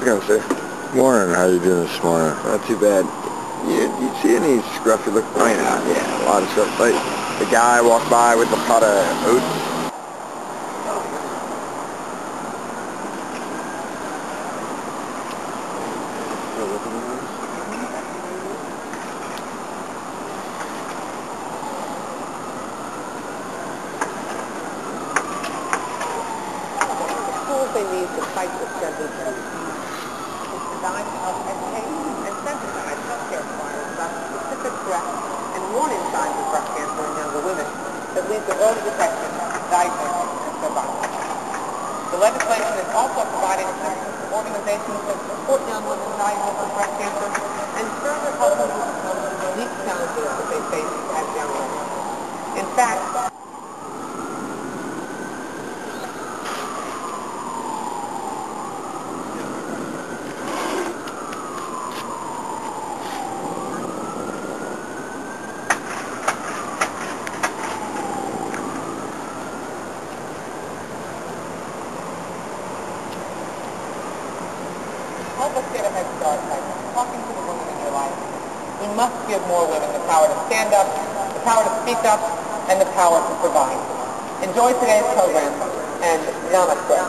How's it going, sir? Morning. How you doing this morning? Not too bad. You see any scruffy look? Oh, yeah, a lot of stuff. Like the guy walked by with a pot of oats. They need to fight this deadly disease. It's designed to help educate and sensitize healthcare providers about the specific threats and warning signs of breast cancer in younger women that lead to early detection, diagnosis, and survival. The legislation is also providing assistance to organizations that support young women diagnosed with breast cancer and further help them overcome the unique challenges that they face as young women. In fact, help us get a head start by talking to the women in your life. We must give more women the power to stand up, the power to speak up, and the power to provide. Enjoy today's program, and namaste.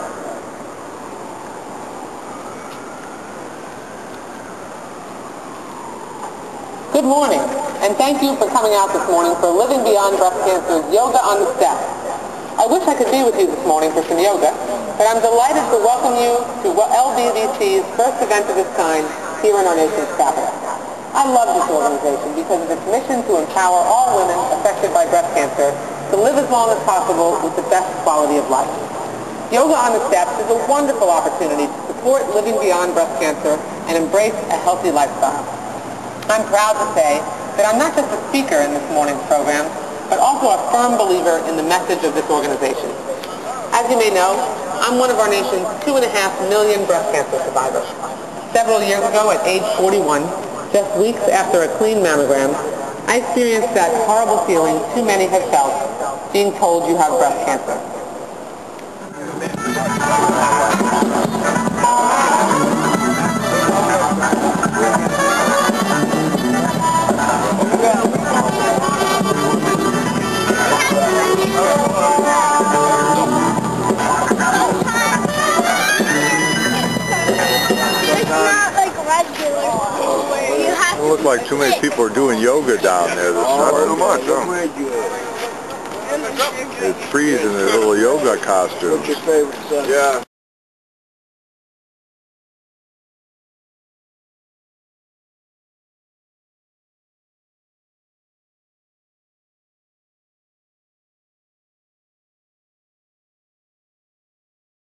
Good morning, and thank you for coming out this morning for Living Beyond Breast Cancer's Yoga on the Steps. I wish I could be with you this morning for some yoga, but I'm delighted to welcome you to LBBC's first event of its kind here in our nation's capital. I love this organization because of its mission to empower all women affected by breast cancer to live as long as possible with the best quality of life. Yoga on the Steps is a wonderful opportunity to support living beyond breast cancer and embrace a healthy lifestyle. I'm proud to say that I'm not just a speaker in this morning's program, but also a firm believer in the message of this organization. As you may know, I'm one of our nation's 2.5 million breast cancer survivors. Several years ago, at age 41, just weeks after a clean mammogram, I experienced that horrible feeling too many have felt, being told you have breast cancer. It looked like too many people are doing yoga down there this morning. Not too much, It's freezing in their little yoga costumes. Yeah.